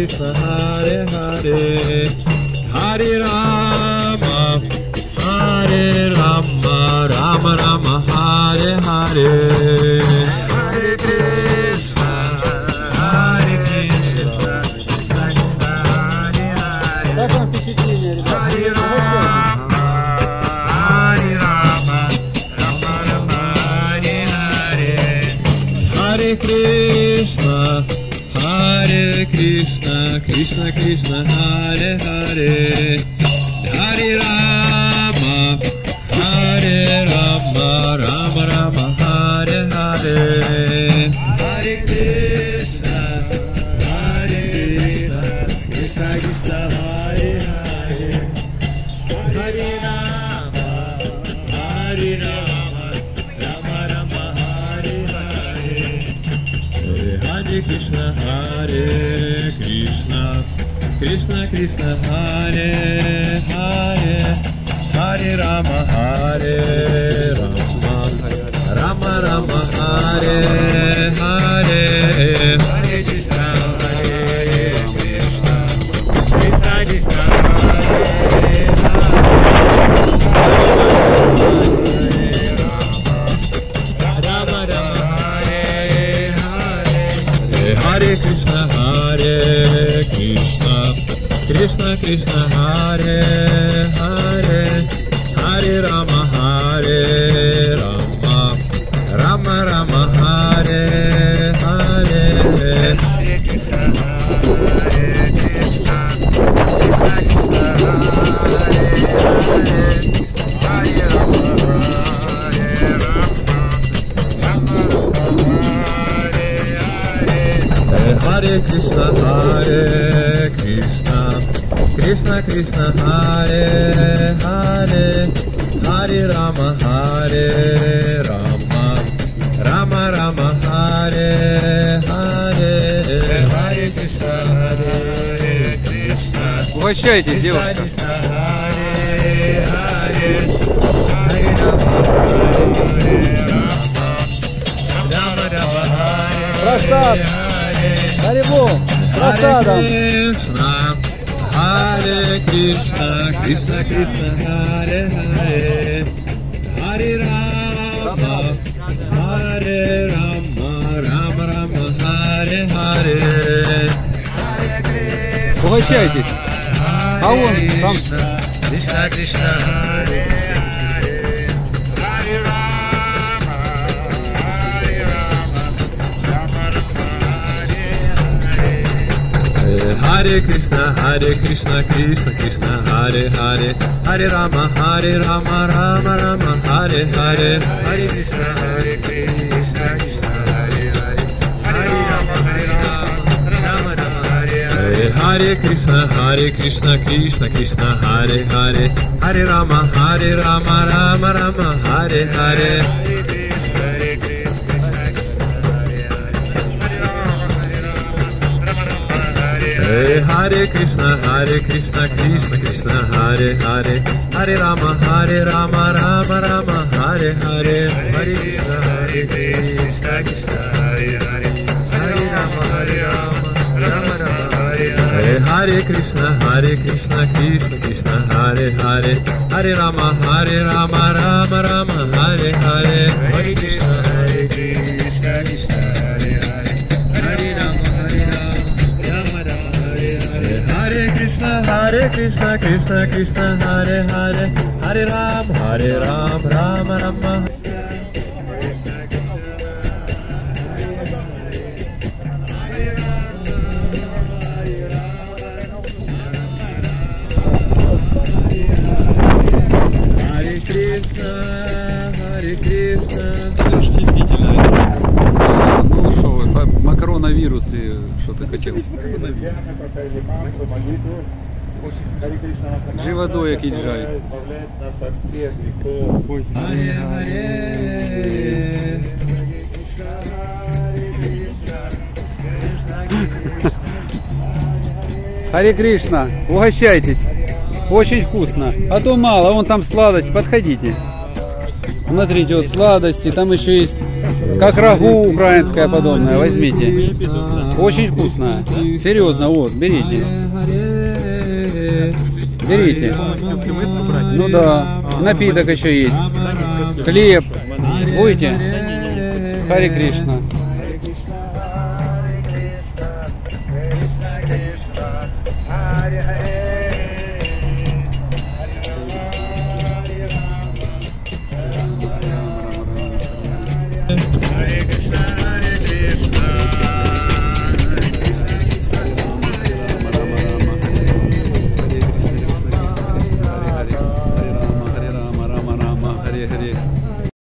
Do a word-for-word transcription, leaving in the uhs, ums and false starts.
Krishna, Hare Hare, Hare Rama, Hare Rama, Rama Rama, Hare Hare, Hare Krishna, Hare Krishna, Hare Rama, Hare Rama, Rama Rama, Hare Hare, Hare Krishna, Hare Krishna, Krishna Krishna, Hare Hare, Hare Rama, Hare Rama, Rama Rama, Hare Hare, Hare Krishna, Hare Krishna, Krishna Krishna, Hare Hare, Hare Rama, Hare Rama, Rama Rama, Hare Hare, Hare Krishna, Hare Krishna, Krishna Krishna, Hare Hare, Hare Rama, Hare Rama, Rama Rama, Hare Hare, Hare Krishna, Hare Krishna, Krishna Krishna, Hare Rama Rama, Hare Hare, Hare Krishna, Hare Krishna, Krishna Krishna, Hare Hare, Hare Rama, Hare Rama, Rama Rama, Hare Hare, Hare Krishna, Hare Krishna, Krishna Krishna, Hare Hare, Hare Rama, Hare Rama, Rama Rama, Hare Hare, Hare Krishna, Hare Krishna, Krishna Krishna, Hare Hare, Hare Rama, Hare Rama, Rama Rama, Hare Hare, Hare Krishna, Hare Krishna. Угощайтесь, девушка. Просад! Харибу! Просадом! Hare Krishna, Krishna Krishna, Hare Hare, Hare Rama, Hare Rama, Rama Rama, Hare Hare, Hare Krishna, Угощайтесь. А вон там. Krishna Krishna, Hare Hare, Hare Rama, Hare Rama, Rama Rama, Hare Hare, Hare Krishna, Hare Krishna, Krishna Krishna, Hare Hare, Hare Rama, Hare Rama, Rama Rama, Hare Hare, Hare Krishna, Hare Krishna, Krishna Hare Hare, Hare Rama, Hare Rama, Rama Rama, Hare Hare, Hare Krishna, Hare Krishna, Krishna Krishna, Hare Hare, Hare Rama, Hare Rama, Rama Rama, Hare Hare, Hare Krishna, Hare Krishna, Hare Krishna, Hare Krishna, Krishna Krishna, Hare Hare, Hare Rama, Hare Rama, Rama Rama, Hare Hare, Hare Krishna, Hare Krishna, Krishna Hare Hare, Hare Rama, Hare Rama, Rama Rama, Hare Hare, Hare Krishna, Hare Krishna, Krishna Krishna, Hare Hare, Hare Rama, Hare Rama, Rama Rama, Hare Hare, Hare Krishna, Hare Krishna, Krishna Hare Hare, Hare Rama, Hare Rama, Rama Rama, Hare Hare, Hare Krishna, Hare Krishna, Krishna Krishna, Hare Hare, Hare Ram, Hare Ram, Rama Rama. Hare Krishna, Hare Krishna. Ну что вы, макаронавирус и что ты хотел? Живодой киджай. Харе Харе. Харе Кришна, угощайтесь. Очень вкусно. А то мало, вон там сладость, подходите. Смотрите, вот сладости, там еще есть как рагу украинское подобное. Возьмите. Очень вкусно. Серьезно, вот, берите. Берите. Ну да. Напиток еще есть. Хлеб. Будете? Харе Кришна.